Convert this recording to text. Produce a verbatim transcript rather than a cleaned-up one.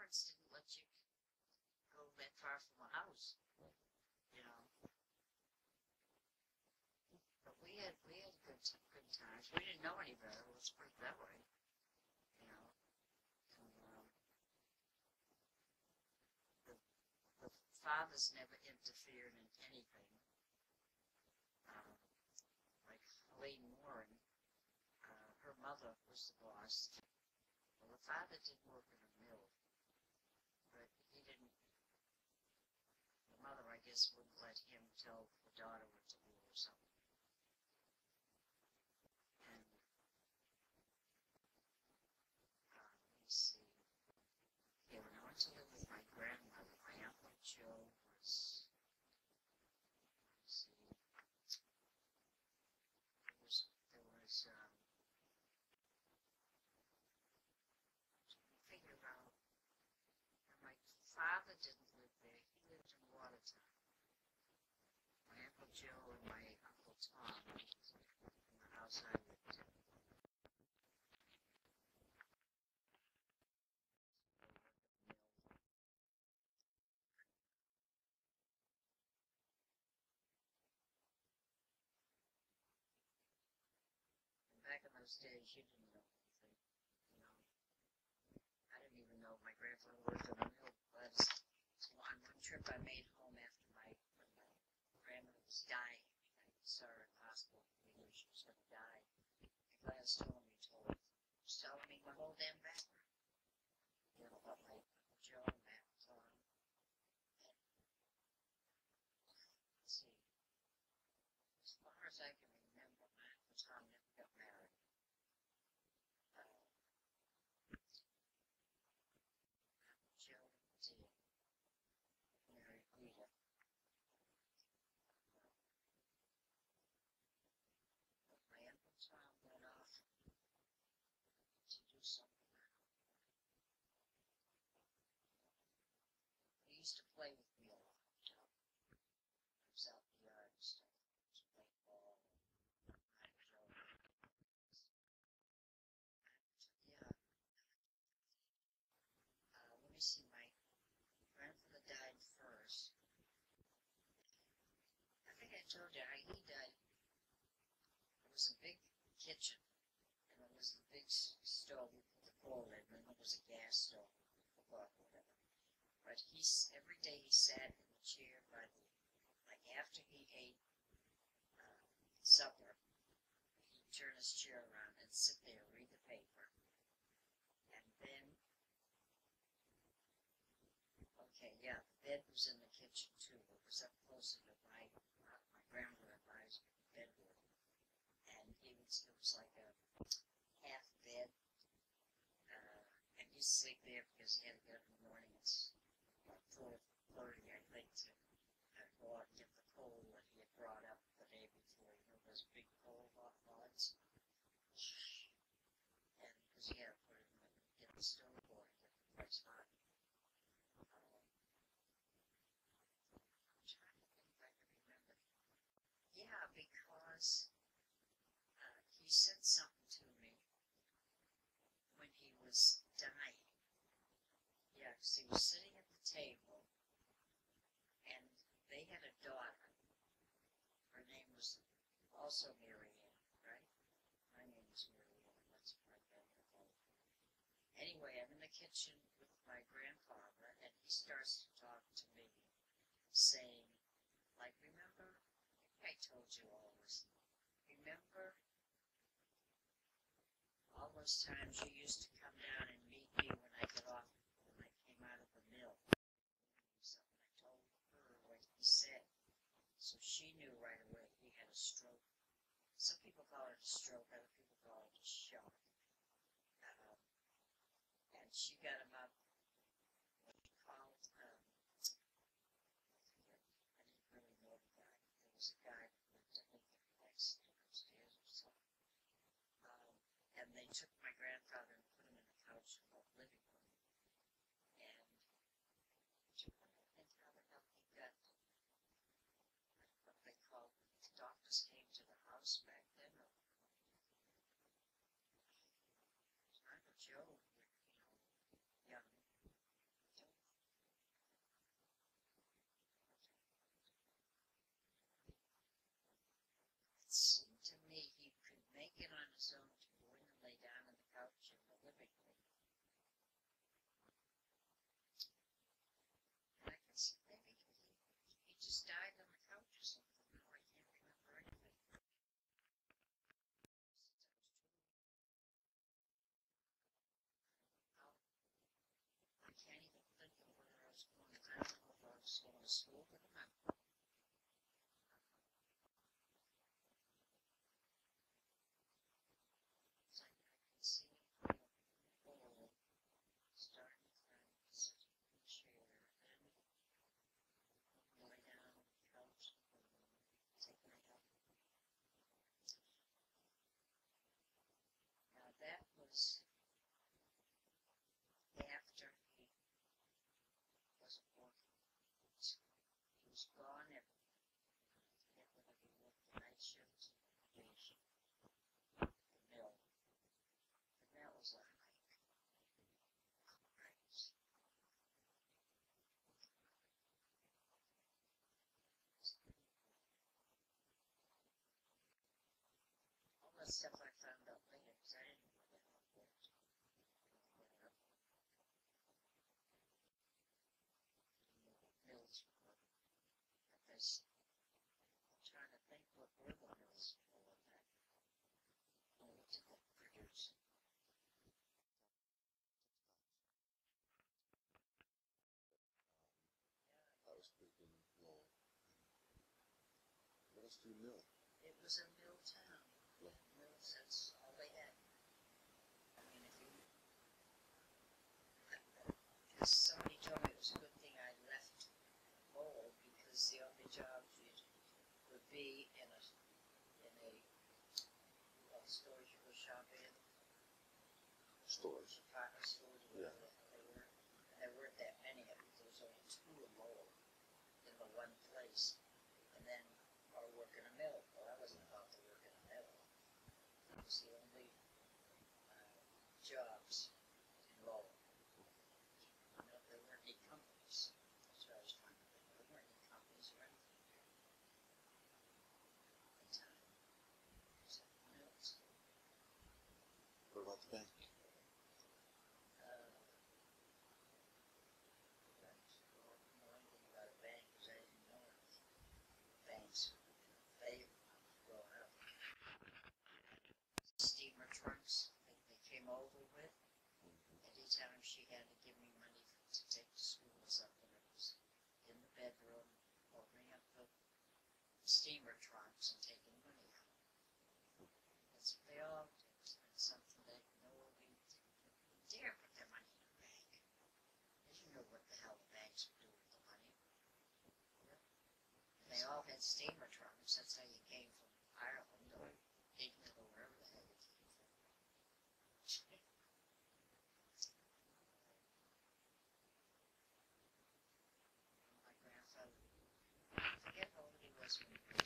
parents didn't let you go that far from the house, you know. But we had we had good good times. We didn't know any better. Let's put it that way, you know. And, um, the the fathers never interfered in anything. Um, like Helene Warren, uh, her mother was the boss. Well, the father did work in a mill, but he didn't. The mother, I guess, wouldn't let him tell the daughter what to do or something. And uh, let me see. Yeah, when I went to live with my grandmother, my Uncle Joe was. Let me see. There was there was. Um, figure out. And my father didn't live there. He lived in Watertown. My Uncle Joe and my Uncle Tom lived in the house I lived in. And back in those days, you didn't know anything, you know. I didn't even know my grandfather worked in a mill. But on one trip I made home after my, when my grandmother was dying, I saw her in the hospital. We knew she was going to die. And Gladys told me, told me, she was telling me my whole damn background. You know, about my Uncle Joe and my Uncle Tom. And, let's see, as far as I can remember, my Uncle Tom never got married. Uh, Uncle Joe did marry Rita. But my Uncle Tom went off to do something. He used to play with me a lot, you know. He was out in the yard and stuff. He was playing ball. I don't know. Yeah. Uh, let me see. My grandfather died first. I think I told you how he died. It was a big kitchen, and it was the big stove you put the coal in, and it was a gas stove, or whatever. But he's every day he sat in the chair by the, like after he ate uh, supper, he'd turn his chair around and sit there, read the paper, and then, okay, yeah, the bed was in the kitchen too. It was up closer to my uh, my grandmother and my bedroom, and it was it was like a half bed, uh, and he'd sleep there because he had to get up in the morning. It's about four thirty, I think, to uh, go out and get the coal that he had brought up the day before. You know those big coal logs, and because he had to put it in the, get the stove going, get the place hot. Yeah, because uh, he said something to me when he was dying. Yeah, because he was sitting at the table, and they had a daughter. Her name was also Mary Ann, right? My name is Mary Ann. That's my grandmother. Anyway, I'm in the kitchen with my grandfather, and he starts to talk to me, saying, like, remember, I told you all this. Remember all those times you used to come down and meet me when I got off, when I came out of the mill? Something I told her what he said. So she knew right away he had a stroke. Some people call it a stroke, other people call it a shock. Um, and she got him up, what he called, um, I didn't really know the guy. There was a guy that lived, I think, next upstairs or something. Um, and they took my grandfather and put him in the couch in the living room. And do you want to think how the hell he got what they called, the doctors came to the house back then. Uncle Joe, you know, young, to school with them. It's like I can see Lowell starting to sit in the chair, then lie down on the couch, take my help. Now that was after he wasn't working. He was gone every forget whether he worked the night shift or day shift. The mill. And that was a hike. Crazy. All that stuff I found out later because I didn't know that it worked. Mills were. Because I'm trying to think what were the mills for that only to produce. I was speaking Lowell. What else do you mill? It was a mill town. Yeah. Mills, that's all they had. I mean, if you. Because somebody told me it was a good thing I left Lowell because the only jobs you would be in a in a well, stores you go shop in, Stores. department stores, Yeah. they were, and there weren't that many of them. There was only two in Lowell in the one place, and then or work in a mill. Well, I wasn't about to work in a mill. It was the only uh, jobs in Lowell. You know, there weren't any companies. That's what I was trying to think. There weren't any companies or anything there at the time. Except mills. What about the bank? Uh, that's well, know anything about a bank because I didn't know anything. Banks, they, when I was growing up, steamer trunks that they came over with. Anytime she had to give me money to take to school or something, it was in the bedroom, opening up the steamer trunks and taking money out. That's what they all did. It's something that nobody dare put their money in a bank. They didn't know what the hell the banks would do with the money. And they all had steamer trunks. That's how you came from Ireland or England or wherever the hell you came from. My grandfather, I forget how old he was when he was